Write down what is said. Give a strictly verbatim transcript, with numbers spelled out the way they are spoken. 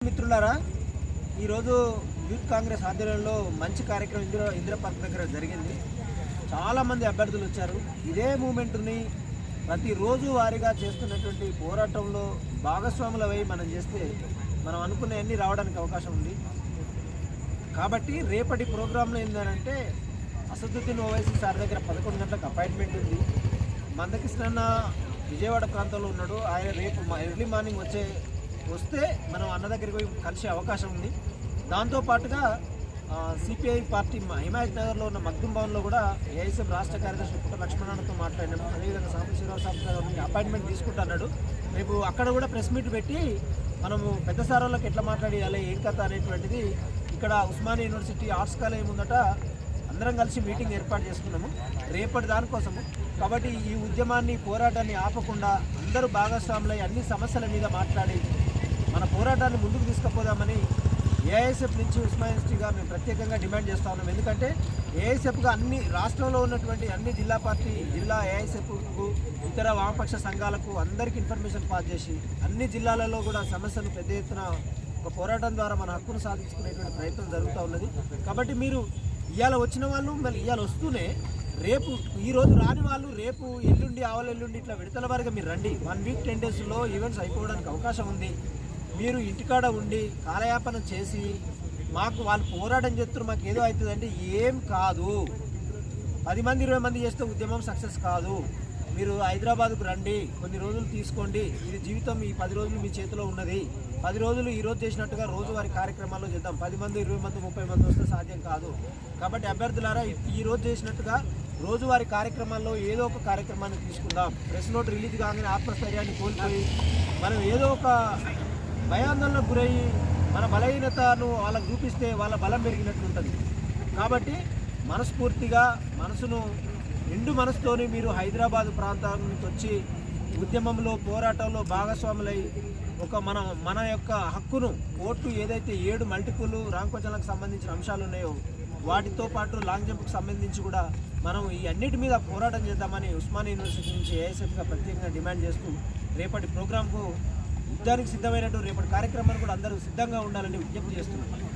మిత్రులారా, ఈరోజు యూత్ కాంగ్రెస్ ఆధ్వర్యంలో మంచి కార్యక్రమం ఇందిరా ఇందిరా పార్క్ దగ్గర జరిగింది. చాలామంది అభ్యర్థులు వచ్చారు. ఇదే మూమెంట్ని ప్రతిరోజు వారీగా చేస్తున్నటువంటి పోరాటంలో భాగస్వాములవై మనం చేస్తే మనం అనుకునేవన్నీ రావడానికి అవకాశం ఉంది. కాబట్టి రేపటి ప్రోగ్రాంలో ఏంటంటే అసదుద్దీన్ ఓవైసీ సార్ దగ్గర పదకొండు గంటలకు అపాయింట్మెంట్ ఉంది. మందకృష్ణ విజయవాడ ప్రాంతంలో ఉన్నాడు. ఆయన రేపు ఎర్లీ మార్నింగ్ వచ్చే వస్తే మనం అన్న దగ్గరికి పోయి కలిసే అవకాశం ఉంది. దాంతోపాటుగా సిపిఐ పార్టీ హిమాయత్ నగర్లో ఉన్న మగ్దుం భవన్లో కూడా ఏఐసీఎం రాష్ట్ర కార్యదర్శి పుట్ట లక్ష్మణతో మాట్లాడినాము. అదేవిధంగా సాంబశివరావు సార్ నుంచి అపాయింట్మెంట్ తీసుకుంటున్నాడు. రేపు అక్కడ కూడా ప్రెస్ మీట్ పెట్టి మనము పెద్ద సారోళ్ళకి ఎట్లా మాట్లాడియాలి, ఏం కథ అనేటువంటిది ఇక్కడ ఉస్మానియా యూనివర్సిటీ ఆర్ట్స్ కాలేజ్ ముందట అందరం కలిసి మీటింగ్ ఏర్పాటు చేసుకున్నాము రేపటి దానికోసము. కాబట్టి ఈ ఉద్యమాన్ని పోరాటాన్ని ఆపకుండా అందరూ భాగస్వాములై అన్ని సమస్యల మీద మాట్లాడి మన పోరాటాన్ని ముందుకు తీసుకుపోదామని ఏఐఎస్ఎఫ్ నుంచి ఉస్మానియా యూనివర్సిటీగా మేము ప్రత్యేకంగా డిమాండ్ చేస్తూ ఉన్నాం. ఎందుకంటే ఏఐఎస్ఎఫ్గా అన్ని రాష్ట్రంలో ఉన్నటువంటి అన్ని జిల్లా పార్టీ జిల్లా ఏఐఎస్ఎఫ్కు ఇతర వామపక్ష సంఘాలకు అందరికీ ఇన్ఫర్మేషన్ పాస్ చేసి అన్ని జిల్లాలలో కూడా సమస్యను పెద్ద ఎత్తున ఒక పోరాటం ద్వారా మన హక్కును సాధించుకునేటువంటి ప్రయత్నం జరుగుతూ ఉన్నది. కాబట్టి మీరు ఇవాళ వచ్చిన వాళ్ళు మళ్ళీ ఇవాళ వస్తూనే రేపు ఈరోజు రాని వాళ్ళు రేపు ఎల్లుండి ఆవల ఎల్లుండి ఇట్లా విడతల వారిగా మీరు రండి. వన్ వీక్ టెన్ డేస్లో ఈవెంట్స్ అయిపోవడానికి అవకాశం ఉంది. మీరు ఇంటికాడ ఉండి కాలయాపన చేసి మాకు వాళ్ళు పోరాటం చేస్తున్నారు మాకు ఏదో అవుతుందంటే ఏం కాదు. పది మంది ఇరవై మంది చేస్తే ఉద్యమం సక్సెస్ కాదు. మీరు హైదరాబాద్కు రండి, కొన్ని రోజులు తీసుకోండి. ఇది జీవితం ఈ పది రోజులు మీ చేతిలో ఉన్నది. పది రోజులు ఈరోజు చేసినట్టుగా రోజువారి కార్యక్రమాల్లో చేద్దాం. పది మంది ఇరవై మంది ముప్పై మంది వస్తే సాధ్యం కాదు. కాబట్టి అభ్యర్థులారా ఈరోజు చేసినట్టుగా రోజువారి కార్యక్రమాల్లో ఏదో ఒక కార్యక్రమాన్ని తీసుకుందాం. ప్రెస్ నోట్ రిలీజ్ కాగానే ఆత్మస్థైర్యాన్ని కోల్పోయి మనం ఏదో ఒక భయాందోళనకు గురయ్యి మన బలహీనతను వాళ్ళకు చూపిస్తే వాళ్ళ బలం పెరిగినట్టు ఉంటుంది. కాబట్టి మనస్ఫూర్తిగా మనసును నిండు మనసుతోని మీరు హైదరాబాద్ ప్రాంతం నుంచి వచ్చి ఉద్యమంలో పోరాటంలో భాగస్వాములై ఒక మన మన యొక్క హక్కును ఓటు ఏదైతే ఏడు మల్టిపుల్ రాంకోచలకు సంబంధించిన అంశాలు ఉన్నాయో వాటితో పాటు లాంగ్ జంప్కి సంబంధించి కూడా మనం ఈ అన్నిటి మీద పోరాటం చేద్దామని ఉస్మానియా యూనివర్సిటీ నుంచి ఏఐఎస్ఎఫ్గా ప్రత్యేకంగా డిమాండ్ చేస్తూ రేపటి ప్రోగ్రాంకు యుద్ధానికి సిద్ధమైనట్టు రేపటి కార్యక్రమాన్ని కూడా అందరూ సిద్ధంగా ఉండాలని విజ్ఞప్తి చేస్తున్నాం.